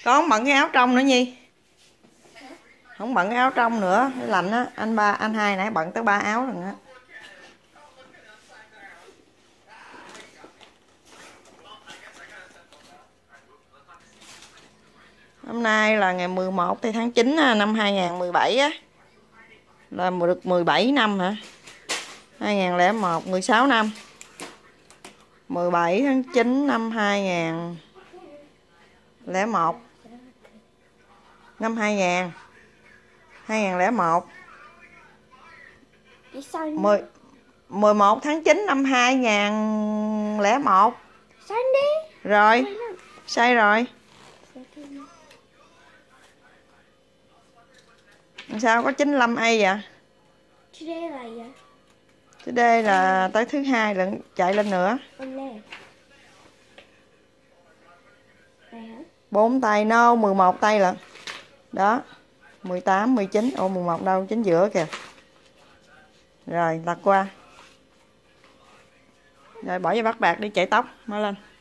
Con không bận cái áo trong nữa Nhi. Không bận cái áo trong nữa, lạnh á. Anh hai nãy bận tới 3 áo rồi á. Hôm nay là ngày 11 tháng 9 năm 2017 á. Là được 17 năm hả? 2001, 16 năm. 17 tháng 9 năm 2001. Năm 2000. 2001. 11 tháng 9 năm 2001. Sai đi. Rồi. Sai rồi. Sao có 95 A vậy? Today là gì? Today là tới thứ hai lần chạy lên nữa. 4 tay no, 11 tay lận. Đó. 18, 19, 11 đâu, chính giữa kìa. Rồi, lật qua. Rồi bỏ vô bát bạc đi chạy tóc, mở lên.